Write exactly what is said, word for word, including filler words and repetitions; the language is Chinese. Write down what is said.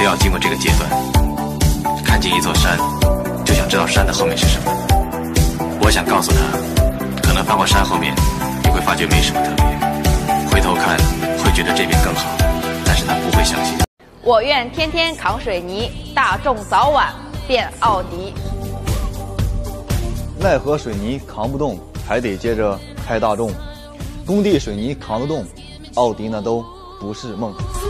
要经过这个阶段。看见一座山，就想知道山的后面是什么。我想告诉他，可能翻过山后面，你会发觉没什么特别。回头看，会觉得这边更好，但是他不会相信。 我愿天天扛水泥，大众早晚变奥迪。 奈何水泥扛不动，还得接着开大众。工地水泥扛得动，奥迪那都不是梦。